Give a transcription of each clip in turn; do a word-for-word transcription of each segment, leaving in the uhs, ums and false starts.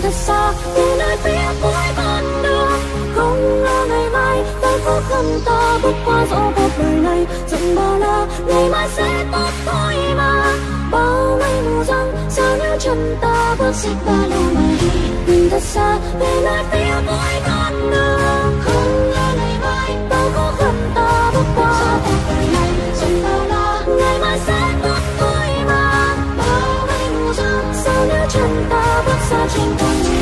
thật xa về nơi phía cuối con đường. Không lo ngày mai bao khó khăn ta bước qua dẫu cuộc đời này rộng bao la, ngày mai sẽ tốt thôi mà. Bao mây mù răng sao nếu chân ta bước xích ba lô mà đi. Nhìn thật xa về nơi phía cuối con đường. Không lo ngày mai bao khó khăn ta bước qua dẫu cuộc đời này rộng bao la, ngày mai sẽ tốt thôi mà. Bao mây mù răng sao nếu chân ta bước xa trên con đường.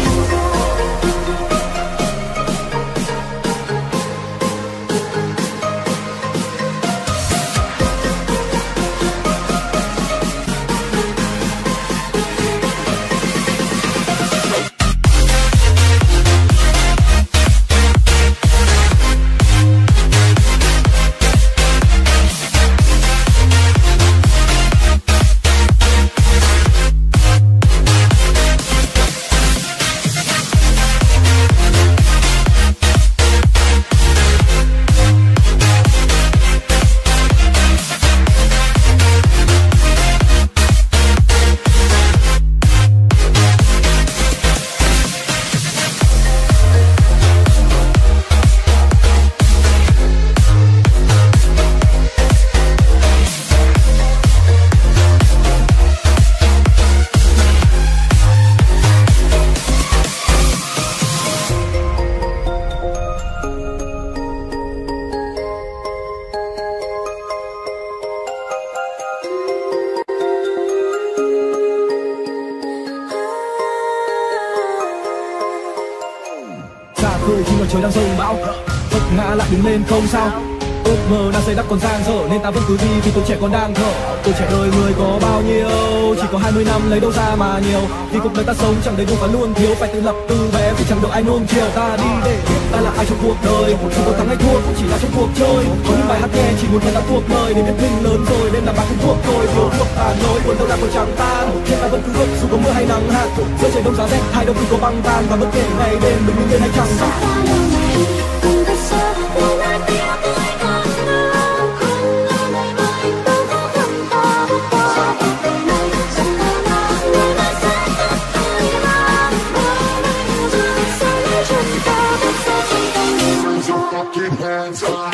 Trời đang rông bão, vấp ngã lại đứng lên không sao. Ước mơ đang xây đắp còn dang dở nên ta vẫn cứ đi vì tuổi trẻ còn đang thở. Tuổi trẻ đời người có bao nhiêu, chỉ có hai mươi năm lấy đâu ra mà nhiều. Vì cuộc đời ta sống chẳng đầy đủ và luôn thiếu, phải tự lập từ bé vì chẳng được ai nuông chiều. Ta đi để biết ta là ai trong cuộc đời, dù có thắng hay thua cũng chỉ là trong cuộc chơi. Có những bài hát nghe chỉ muốn nghe ta thuộc lời để biết mình lớn rồi nên là bạn không thuộc tôi. Thiếu thuộc tàn lối buồn đâu là còn chẳng tan, nên ta vẫn cứ ước dù có mưa hay nắng hạn. Giữa trời đông giá rét hai đâu cũng có băng tan, và bất kể ngày đêm đừng đứng lên hay chẳng sao. Hands up.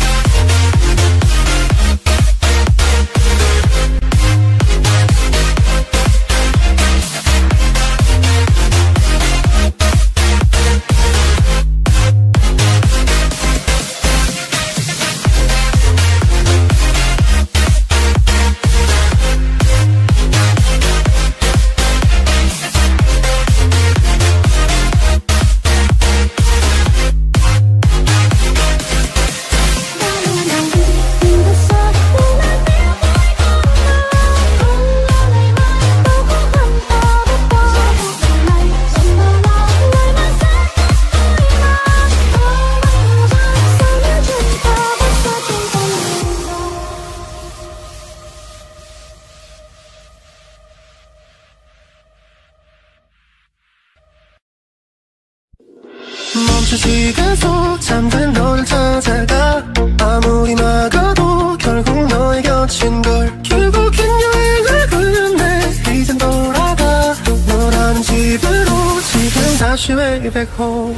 멈춘 시간 속 잠든 너를 찾아가. 아무리 막아도 결국 너의 곁인 걸. 결국엔 여행을 끝내 이젠 돌아가. 너라는 집으로 지금 다시 way back home.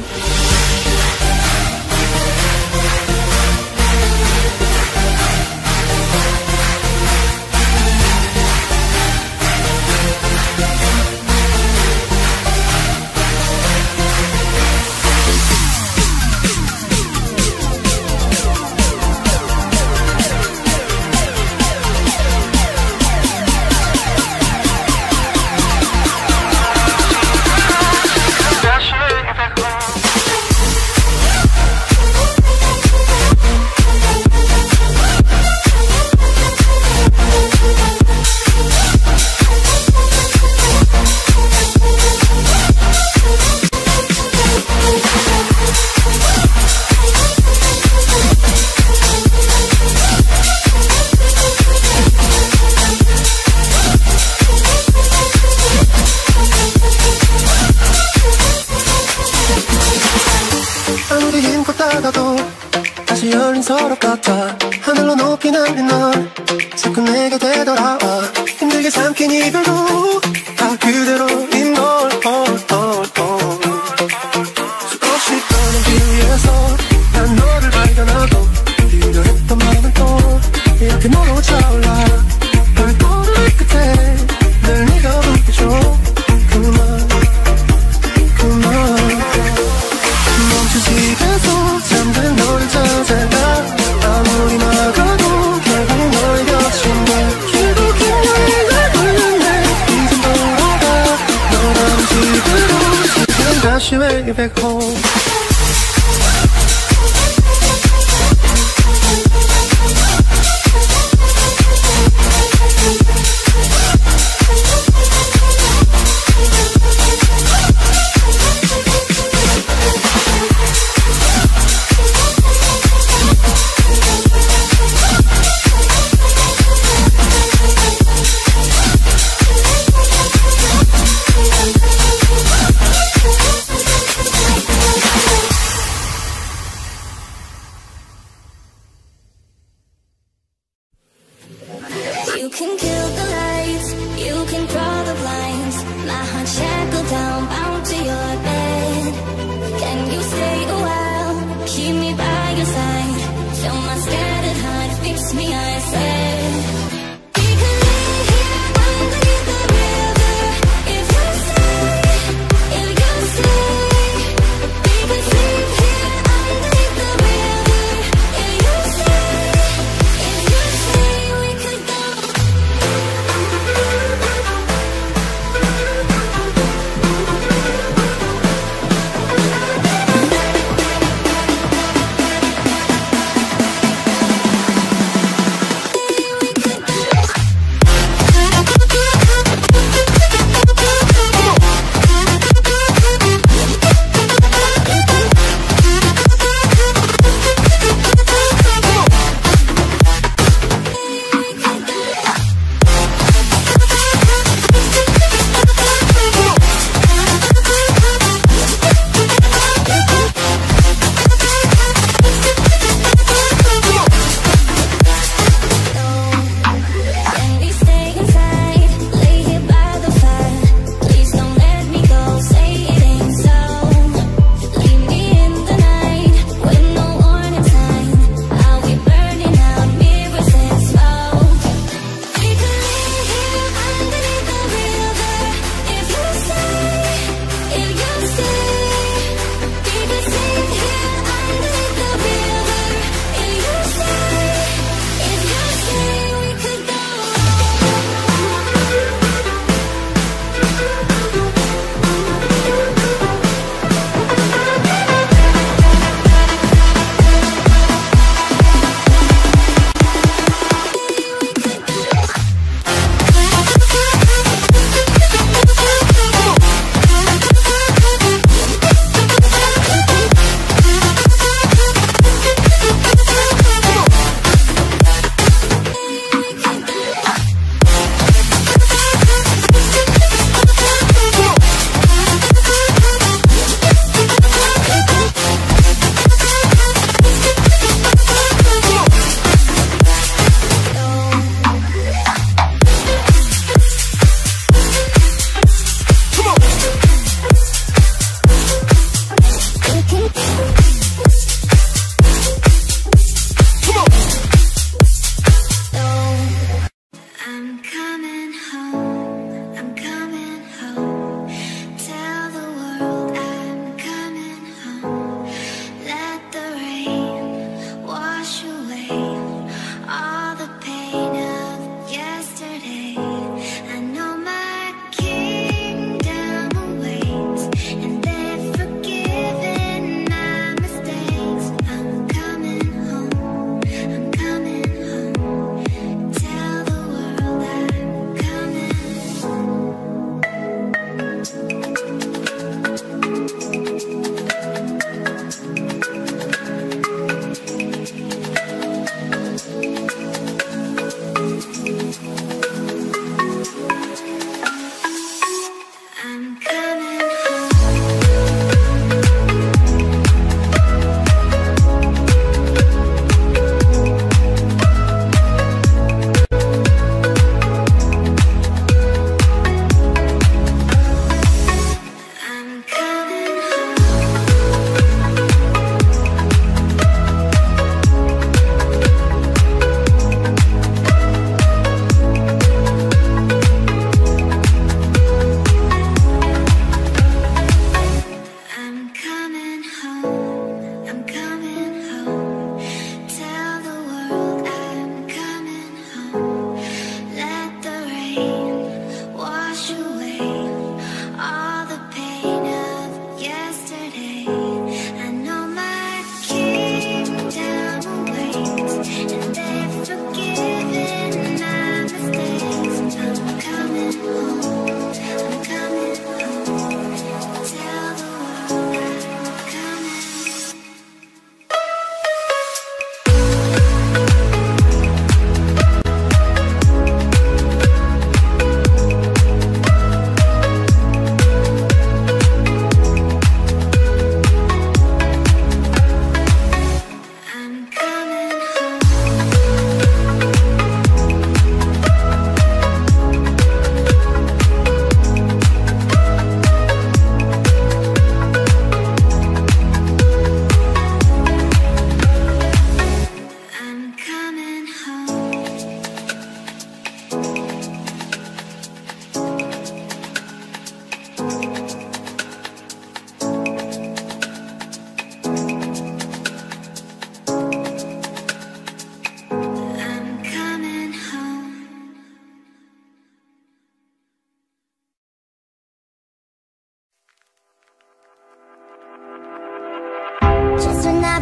다시 열린 서랍 같아. 하늘로 높이 날린 널 자꾸 내게 되돌아와. 힘들게 삼킨 이별도 다 그대로인 걸. 어, 어, 어. rush your way back home.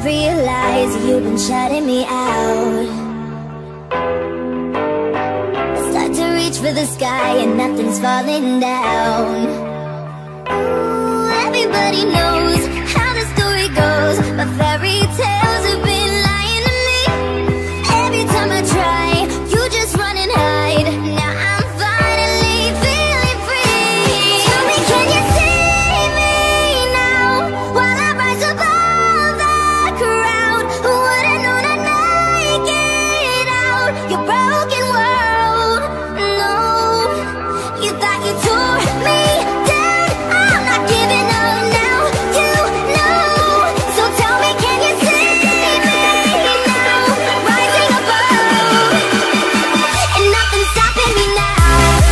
realize you've been shutting me out. I start to reach for the sky and nothing's falling down. Ooh, everybody knows how the story goes, but fairy tales have been lying to me. Every time I try, you just run and hide. Now I'm finally feeling free. Tell me, can you see me now while I rise above the crowd? Who would've known I'd make it out your broken world? No, you thought you tore me down. I'm not giving up now, you know. So tell me, can you see me now, rising above, and nothing's stopping me now.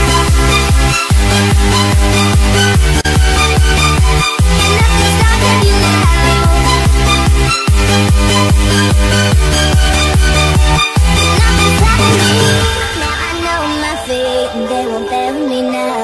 Nothing's stopping me now. Nothing's stopping me. Now I know my fate and they won't bury me now.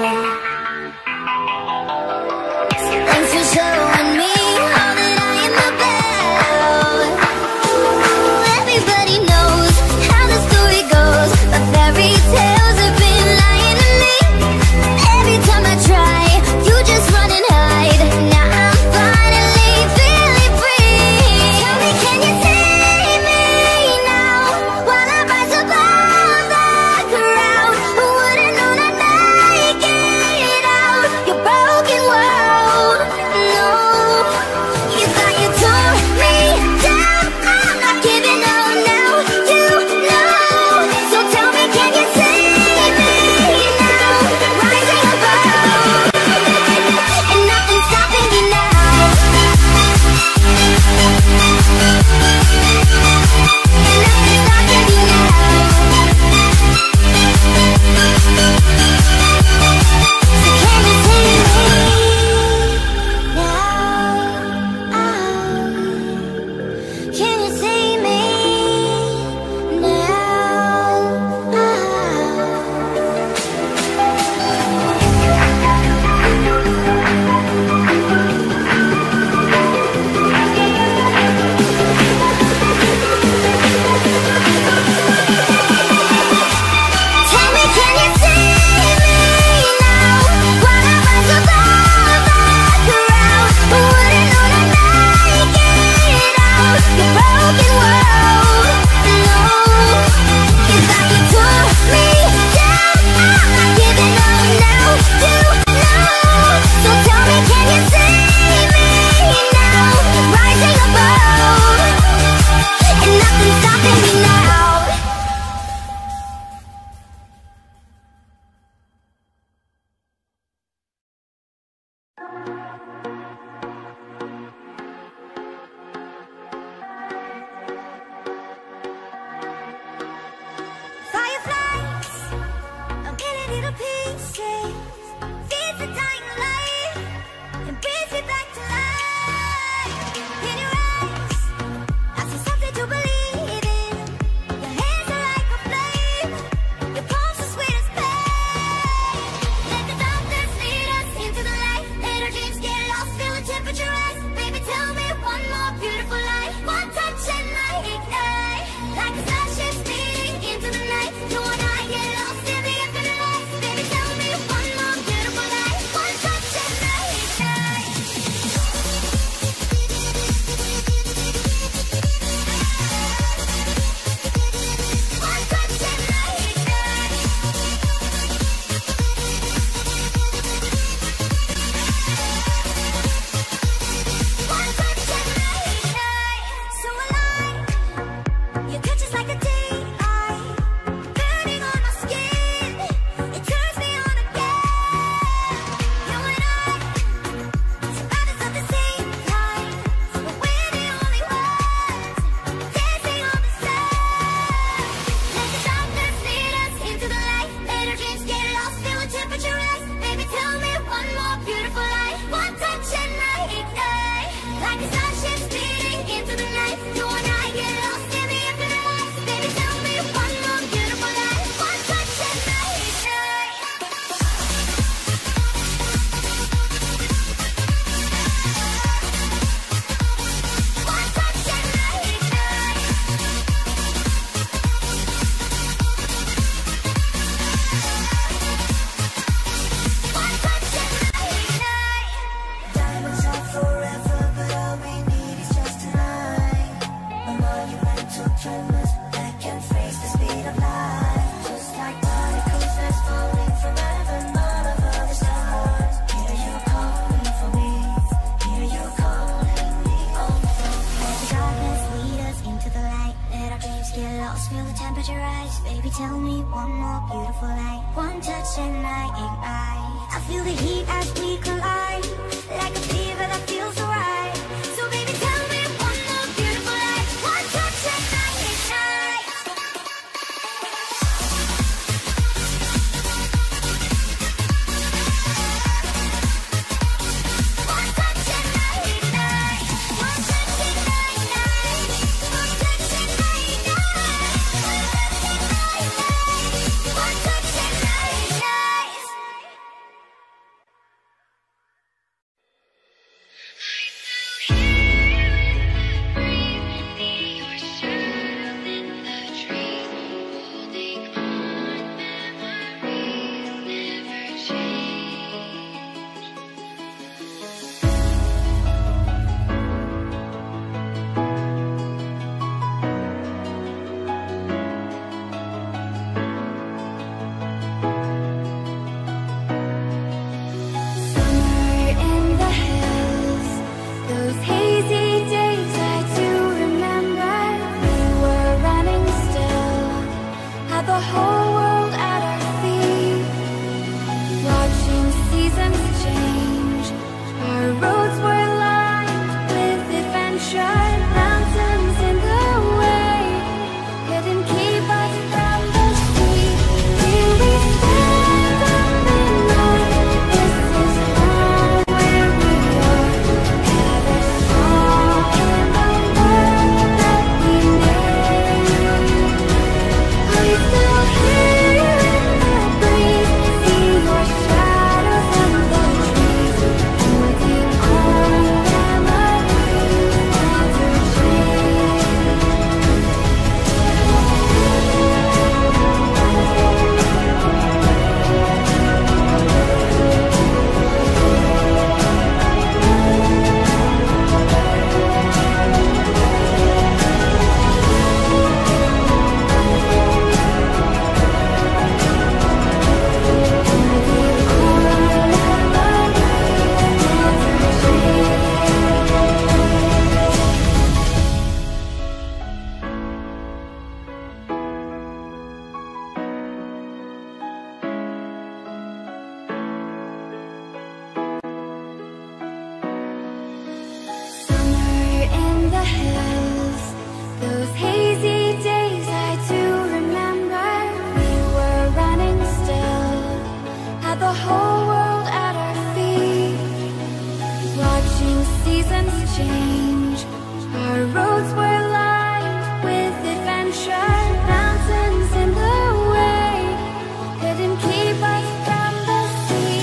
So thanks for showing me all that I am about. Everybody knows how the story goes, but fairy tales have been lying to me. Every time I try, you just run and hide. Now I'm finally feeling free. Tell me, can you see me now while I rise above the crowd? Who would've known I'd make it out your broken world? No, you thought you tore me down. I'm not giving up now, you know. So tell me, can you see me now, rising above, and nothing's stopping me now. Nothing's stopping me now. So can you see me now? Can you see me now? Tell me, can you see me now while I rise above the crowd? Who would've known I'd make it out your broken world? No, you thought you tore me down. I'm not giving up now, you know. So tell me, can you see me now, rising above, and nothing's stopping me now. Fireflies are getting little pieces, feeds the dying light, and brings me back to life. In your eyes, I see something to believe in. Your hands are like a flame, your palms are sweet as pain. Let the darkness lead us into the light. Let our dreams get lost, feel the temperature rise. Baby, tell me one more beautiful lie. One touch and I ignite, like a starship speeding into the night. You and I get lost in the infinite light. Baby, tell me one more beautiful lie. One touch had the whole world at our feet, watching seasons change. Our roads were lined with adventure, mountains in the way couldn't keep us from the sea.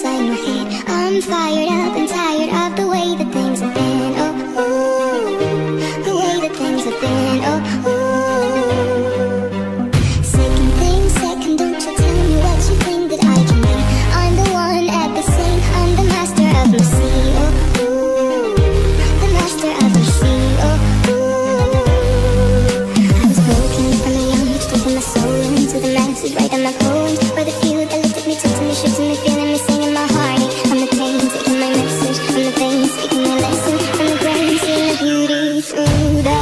inside my head. I'm fired up and tired of the way that things have been. Oh, ooh, the way that things have been. Oh, ooh. Second thing, second, don't you tell me what you think that I can be. I'm the one at the same, I'm the master of my sea. Oh, ooh, the master of my sea. Oh, ooh. I was broken from a young age, taking my soul into the masses, writing my poems for the few that looked at me, took to me, shook to me, feeling me, singing my heartache. From the pain, taking my message, from the vein, speaking my lesson, from the grain, seeing the beauty through the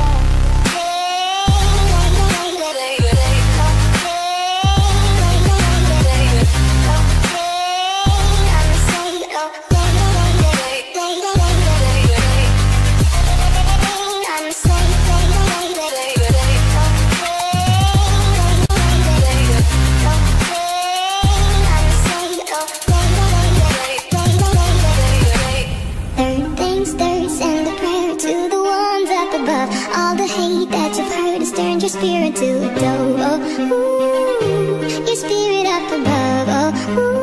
all the hate that you've heard has turned your spirit to a dove. Oh, ooh, your spirit up above. Oh, ooh.